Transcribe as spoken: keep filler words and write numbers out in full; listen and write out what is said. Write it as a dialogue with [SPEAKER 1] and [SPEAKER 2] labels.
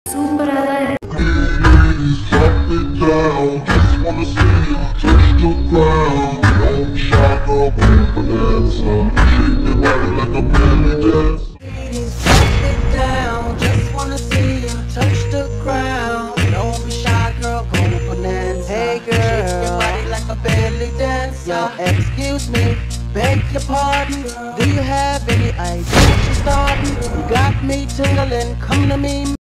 [SPEAKER 1] Super आता है.
[SPEAKER 2] Drop it down, just wanna see you touch the ground. Don't shock up, bonanza. Shake your body like a belly dance.
[SPEAKER 3] Drop it down, just wanna see you touch the ground. Don't be shy, girl, go bonanza. Hey girl, shake your body like a belly dance. Yo, excuse me, beg your pardon. Do you have any idea what you're starting? You got me tingling, come to me.